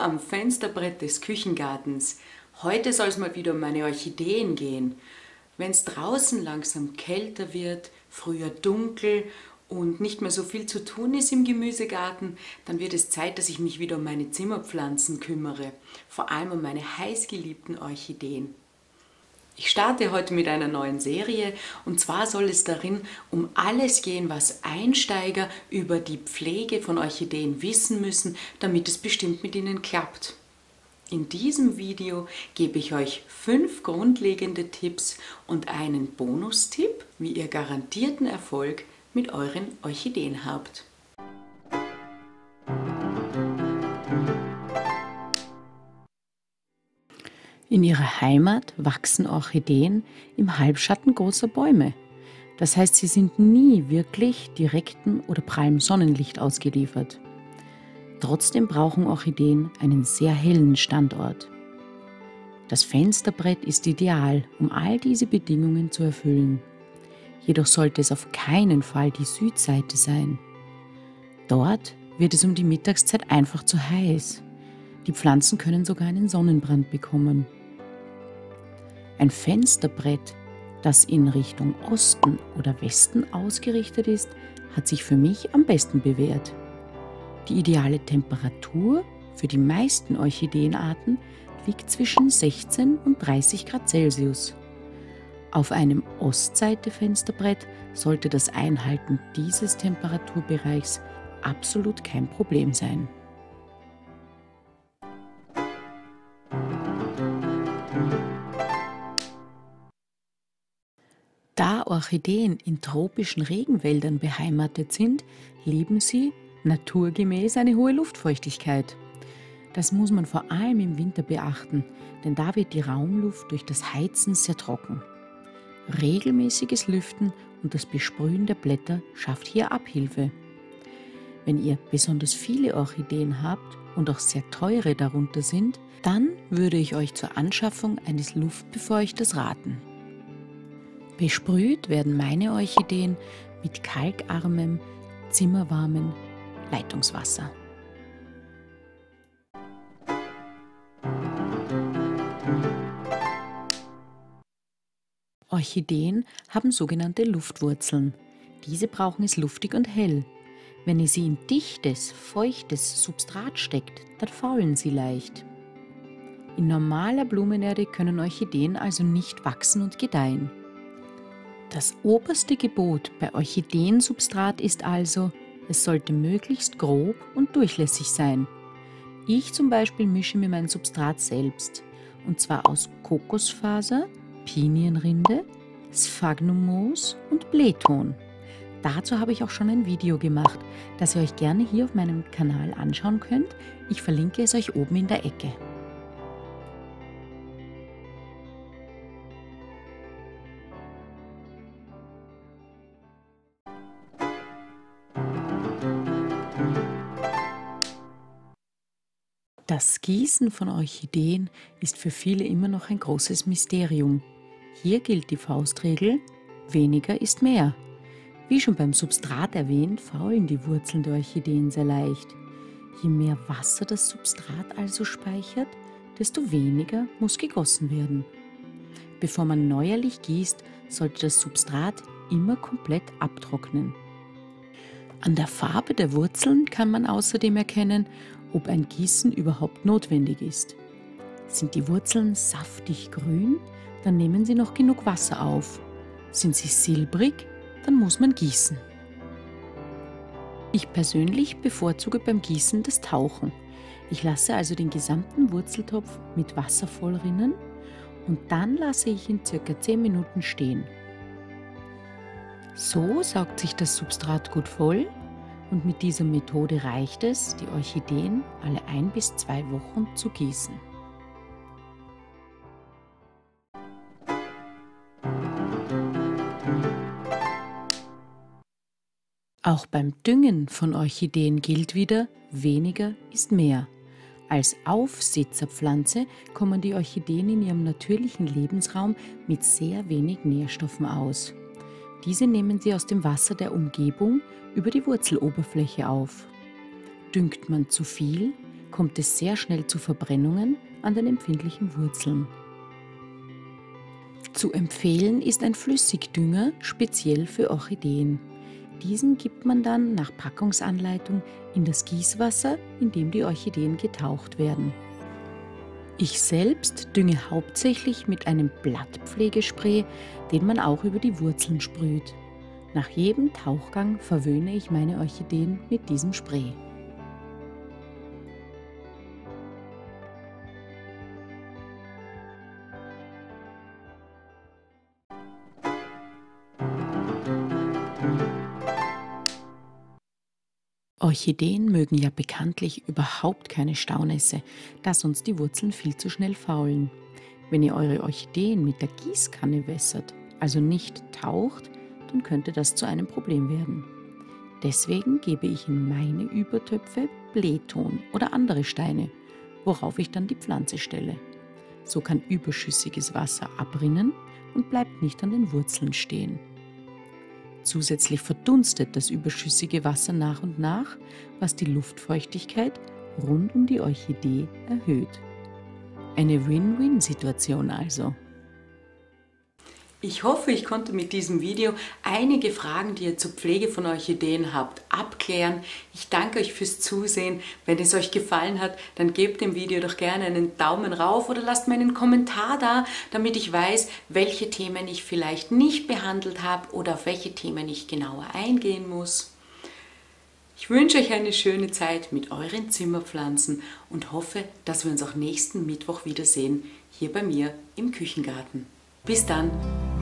am Fensterbrett des Küchengartens. Heute soll es mal wieder um meine Orchideen gehen. Wenn es draußen langsam kälter wird, früher dunkel und nicht mehr so viel zu tun ist im Gemüsegarten, dann wird es Zeit, dass ich mich wieder um meine Zimmerpflanzen kümmere. Vor allem um meine heißgeliebten Orchideen. Ich starte heute mit einer neuen Serie und zwar soll es darin um alles gehen, was Einsteiger über die Pflege von Orchideen wissen müssen, damit es bestimmt mit ihnen klappt. In diesem Video gebe ich euch 5 grundlegende Tipps und einen Bonustipp, wie ihr garantierten Erfolg mit euren Orchideen habt. In ihrer Heimat wachsen Orchideen im Halbschatten großer Bäume. Das heißt, sie sind nie wirklich direktem oder prallem Sonnenlicht ausgeliefert. Trotzdem brauchen Orchideen einen sehr hellen Standort. Das Fensterbrett ist ideal, um all diese Bedingungen zu erfüllen. Jedoch sollte es auf keinen Fall die Südseite sein. Dort wird es um die Mittagszeit einfach zu heiß. Die Pflanzen können sogar einen Sonnenbrand bekommen. Ein Fensterbrett, das in Richtung Osten oder Westen ausgerichtet ist, hat sich für mich am besten bewährt. Die ideale Temperatur für die meisten Orchideenarten liegt zwischen 16 und 30 Grad Celsius. Auf einem Ostseite-Fensterbrett sollte das Einhalten dieses Temperaturbereichs absolut kein Problem sein. Da Orchideen in tropischen Regenwäldern beheimatet sind, lieben sie naturgemäß eine hohe Luftfeuchtigkeit. Das muss man vor allem im Winter beachten, denn da wird die Raumluft durch das Heizen sehr trocken. Regelmäßiges Lüften und das Besprühen der Blätter schafft hier Abhilfe. Wenn ihr besonders viele Orchideen habt und auch sehr teure darunter sind, dann würde ich euch zur Anschaffung eines Luftbefeuchters raten. Besprüht werden meine Orchideen mit kalkarmem, zimmerwarmem Leitungswasser. Orchideen haben sogenannte Luftwurzeln. Diese brauchen es luftig und hell. Wenn ihr sie in dichtes, feuchtes Substrat steckt, dann faulen sie leicht. In normaler Blumenerde können Orchideen also nicht wachsen und gedeihen. Das oberste Gebot bei Orchideensubstrat ist also, es sollte möglichst grob und durchlässig sein. Ich zum Beispiel mische mir mein Substrat selbst, und zwar aus Kokosfaser, Pinienrinde, Sphagnummoos und Blähton. Dazu habe ich auch schon ein Video gemacht, das ihr euch gerne hier auf meinem Kanal anschauen könnt. Ich verlinke es euch oben in der Ecke. Das Gießen von Orchideen ist für viele immer noch ein großes Mysterium. Hier gilt die Faustregel, weniger ist mehr. Wie schon beim Substrat erwähnt, faulen die Wurzeln der Orchideen sehr leicht. Je mehr Wasser das Substrat also speichert, desto weniger muss gegossen werden. Bevor man neuerlich gießt, sollte das Substrat immer komplett abtrocknen. An der Farbe der Wurzeln kann man außerdem erkennen, ob ein Gießen überhaupt notwendig ist. Sind die Wurzeln saftig grün, dann nehmen sie noch genug Wasser auf. Sind sie silbrig, dann muss man gießen. Ich persönlich bevorzuge beim Gießen das Tauchen. Ich lasse also den gesamten Wurzeltopf mit Wasser vollrinnen und dann lasse ich ihn ca. 10 Minuten stehen. So saugt sich das Substrat gut voll. Und mit dieser Methode reicht es, die Orchideen alle 1 bis 2 Wochen zu gießen. Auch beim Düngen von Orchideen gilt wieder, weniger ist mehr. Als Aufsitzerpflanze kommen die Orchideen in ihrem natürlichen Lebensraum mit sehr wenig Nährstoffen aus. Diese nehmen sie aus dem Wasser der Umgebung über die Wurzeloberfläche auf. Düngt man zu viel, kommt es sehr schnell zu Verbrennungen an den empfindlichen Wurzeln. Zu empfehlen ist ein Flüssigdünger speziell für Orchideen. Diesen gibt man dann nach Packungsanleitung in das Gießwasser, in dem die Orchideen getaucht werden. Ich selbst dünge hauptsächlich mit einem Blattpflegespray, den man auch über die Wurzeln sprüht. Nach jedem Tauchgang verwöhne ich meine Orchideen mit diesem Spray. Orchideen mögen ja bekanntlich überhaupt keine Staunässe, da sonst die Wurzeln viel zu schnell faulen. Wenn ihr eure Orchideen mit der Gießkanne wässert, also nicht taucht, dann könnte das zu einem Problem werden. Deswegen gebe ich in meine Übertöpfe Blähton oder andere Steine, worauf ich dann die Pflanze stelle. So kann überschüssiges Wasser abrinnen und bleibt nicht an den Wurzeln stehen. Zusätzlich verdunstet das überschüssige Wasser nach und nach, was die Luftfeuchtigkeit rund um die Orchidee erhöht. Eine Win-Win-Situation also. Ich hoffe, ich konnte mit diesem Video einige Fragen, die ihr zur Pflege von Orchideen habt, abklären. Ich danke euch fürs Zusehen. Wenn es euch gefallen hat, dann gebt dem Video doch gerne einen Daumen rauf oder lasst mir einen Kommentar da, damit ich weiß, welche Themen ich vielleicht nicht behandelt habe oder auf welche Themen ich genauer eingehen muss. Ich wünsche euch eine schöne Zeit mit euren Zimmerpflanzen und hoffe, dass wir uns auch nächsten Mittwoch wiedersehen, hier bei mir im Küchengarten. Bis dann!